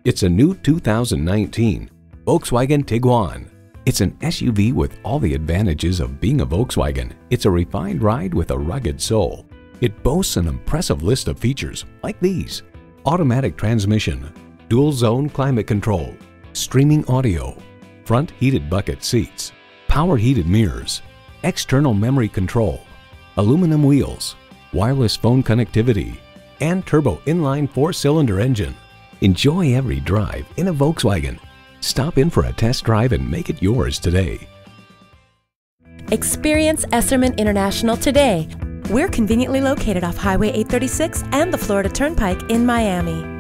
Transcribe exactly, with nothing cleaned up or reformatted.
It's a new two thousand nineteen Volkswagen Tiguan. It's an S U V with all the advantages of being a Volkswagen. It's a refined ride with a rugged soul. It boasts an impressive list of features like these: automatic transmission, dual zone climate control, streaming audio, front heated bucket seats, power heated mirrors, external memory control, aluminum wheels, wireless phone connectivity, and turbo inline four-cylinder engine. Enjoy every drive in a Volkswagen. Stop in for a test drive and make it yours today. Experience Esserman International today. We're conveniently located off Highway eight thirty-six and the Florida Turnpike in Miami.